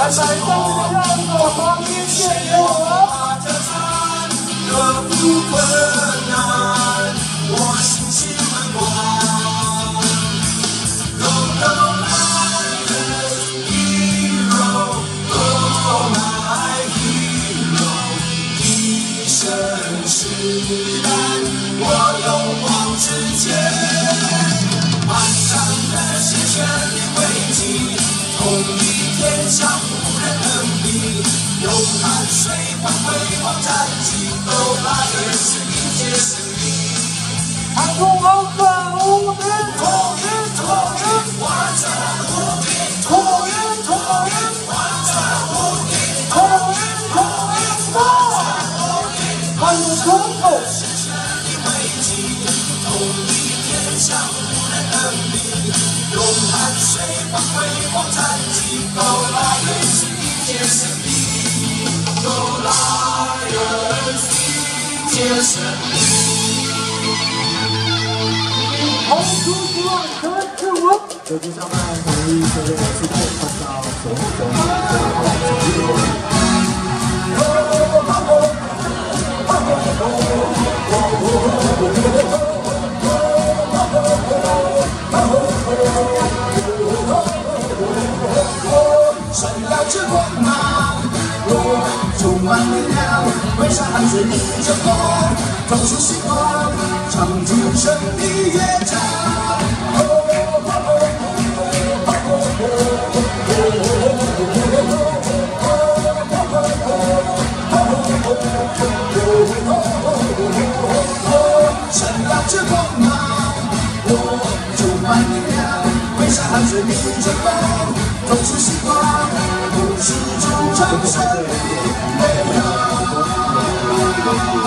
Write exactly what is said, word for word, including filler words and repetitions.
来到这样的画面见我。克服困难，我信心满光。Go go Lion Hero, Go my Hero， 一生是胆，我勇往直前。漫长的时间里危机，同一天下无人能比。用汗水换辉煌战绩，都来也是一届胜利。看空后分无边，拖云拖云，完成无敌，拖云拖云，完成无敌，拖云拖云，完成无敌。看空后实现的危机，同一天下无人能比。用汗水换辉煌战绩，都来也是一届胜利。Go Lions， 一届胜利。红猪希望得至我。这局上半统一球队的失败，创造首种的闪耀着光芒。充满力量，挥洒汗水迎着风，走出希望，唱出胜利乐章。闪耀着光芒，我充满力量，挥洒汗水迎着风，走出希望，不是主场胜利。